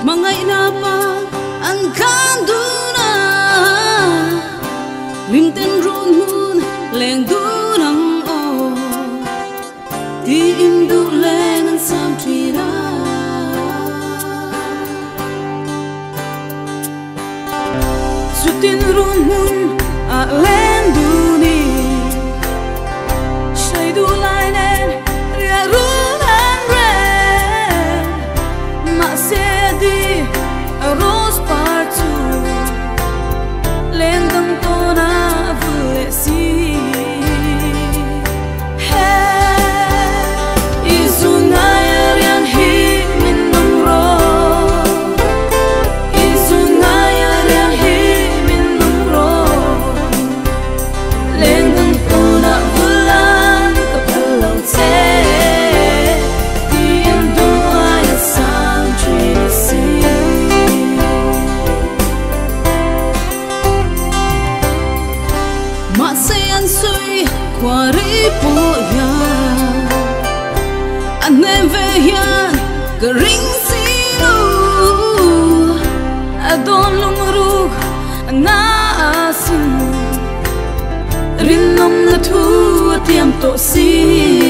Mangai na pa ang kanduna Limten ron mun leng dunang o Di imdu lengan sam tira Sutin ron mun a len duni Shay du lainen ria runan ren Ma sedi a rose partu Lendang tona vulesi Kwari po yan Anem ve yan Garing sino Adon lumurug Naasin Rinom na tu At yam to si